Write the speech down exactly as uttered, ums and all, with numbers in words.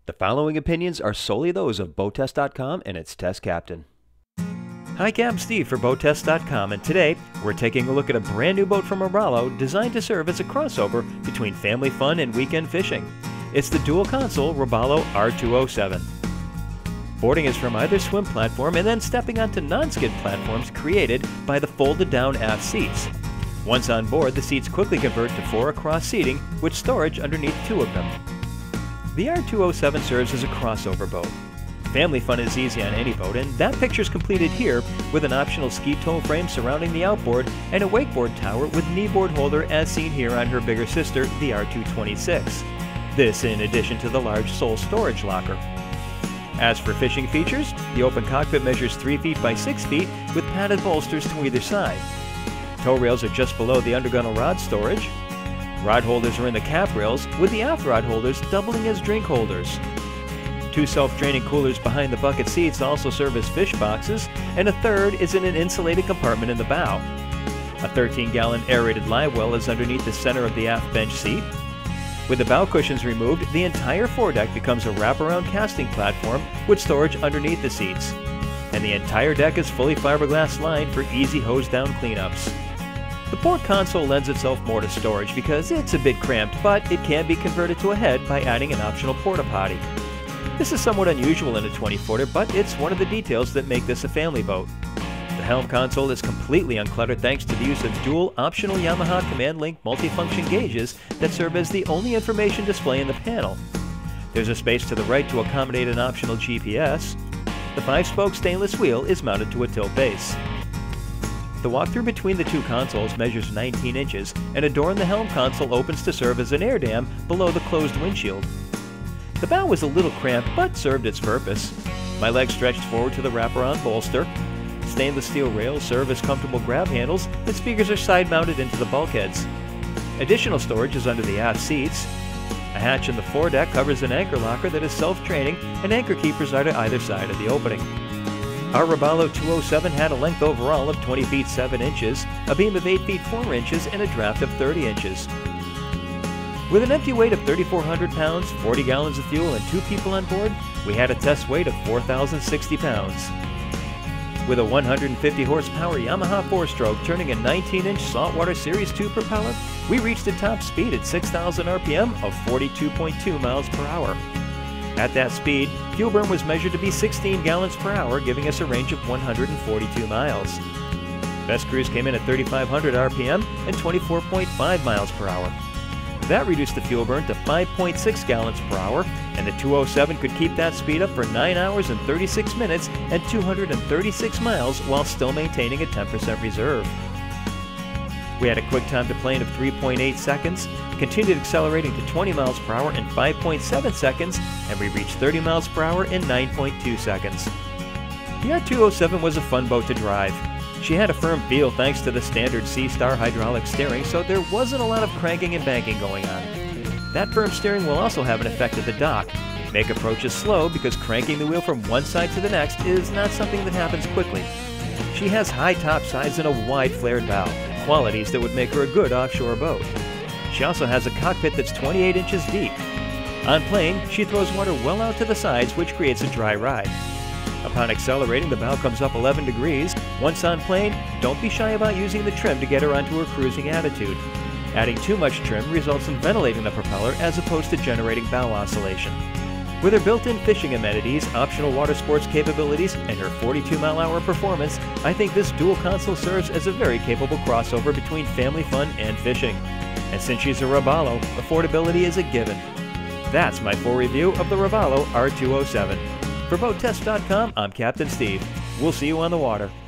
The following opinions are solely those of Boat Test dot com and its test captain. Hi, Captain Steve for Boat Test dot com, and today we're taking a look at a brand new boat from Robalo designed to serve as a crossover between family fun and weekend fishing. It's the dual console Robalo R two oh seven. Boarding is from either swim platform and then stepping onto non-skid platforms created by the folded down aft seats. Once on board, the seats quickly convert to four across seating with storage underneath two of them. The R two oh seven serves as a crossover boat. Family fun is easy on any boat, and that picture's completed here with an optional ski tow frame surrounding the outboard and a wakeboard tower with kneeboard holder as seen here on her bigger sister, the R two twenty-six. This in addition to the large sole storage locker. As for fishing features, the open cockpit measures three feet by six feet with padded bolsters to either side. Tow rails are just below the undergunnel rod storage. Rod holders are in the cap rails, with the aft rod holders doubling as drink holders. Two self-draining coolers behind the bucket seats also serve as fish boxes, and a third is in an insulated compartment in the bow. A thirteen gallon aerated live well is underneath the center of the aft bench seat. With the bow cushions removed, the entire foredeck becomes a wraparound casting platform with storage underneath the seats. And the entire deck is fully fiberglass lined for easy hose-down cleanups. The port console lends itself more to storage because it's a bit cramped, but it can be converted to a head by adding an optional porta-potty. This is somewhat unusual in a twenty footer, but it's one of the details that make this a family boat. The helm console is completely uncluttered thanks to the use of dual optional Yamaha Command Link multifunction gauges that serve as the only information display in the panel. There's a space to the right to accommodate an optional G P S. The five-spoke stainless wheel is mounted to a tilt base. The walkthrough between the two consoles measures nineteen inches, and a door in the helm console opens to serve as an air dam below the closed windshield. The bow was a little cramped, but served its purpose. My legs stretched forward to the wraparound bolster. Stainless steel rails serve as comfortable grab handles, and speakers are side-mounted into the bulkheads. Additional storage is under the aft seats. A hatch in the foredeck covers an anchor locker that is self-training, and anchor keepers are to either side of the opening. Our Robalo two oh seven had a length overall of twenty feet seven inches, a beam of eight feet four inches, and a draft of thirty inches. With an empty weight of thirty-four hundred pounds, forty gallons of fuel, and two people on board, we had a test weight of four thousand sixty pounds. With a one hundred fifty horsepower Yamaha four-stroke turning a nineteen inch Saltwater Series two propeller, we reached a top speed at six thousand R P M of forty-two point two miles per hour. At that speed, fuel burn was measured to be sixteen gallons per hour, giving us a range of one hundred forty-two miles. Best cruise came in at thirty-five hundred R P M and twenty-four point five miles per hour. That reduced the fuel burn to five point six gallons per hour, and the two oh seven could keep that speed up for nine hours and thirty-six minutes and two hundred thirty-six miles while still maintaining a ten percent reserve. We had a quick time to plane of three point eight seconds, continued accelerating to twenty miles per hour in five point seven seconds, and we reached thirty miles per hour in nine point two seconds. The R two oh seven was a fun boat to drive. She had a firm feel thanks to the standard SeaStar hydraulic steering, so there wasn't a lot of cranking and banking going on. That firm steering will also have an effect at the dock. Make approaches slow because cranking the wheel from one side to the next is not something that happens quickly. She has high top sides and a wide flared bow, qualities that would make her a good offshore boat. She also has a cockpit that's twenty-eight inches deep. On plane, she throws water well out to the sides, which creates a dry ride. Upon accelerating, the bow comes up eleven degrees. Once on plane, don't be shy about using the trim to get her onto her cruising attitude. Adding too much trim results in ventilating the propeller as opposed to generating bow oscillation. With her built-in fishing amenities, optional water sports capabilities, and her forty-two mile an hour performance, I think this dual console serves as a very capable crossover between family fun and fishing. And since she's a Robalo, affordability is a given. That's my full review of the Robalo R two oh seven. For Boat Test dot com, I'm Captain Steve. We'll see you on the water.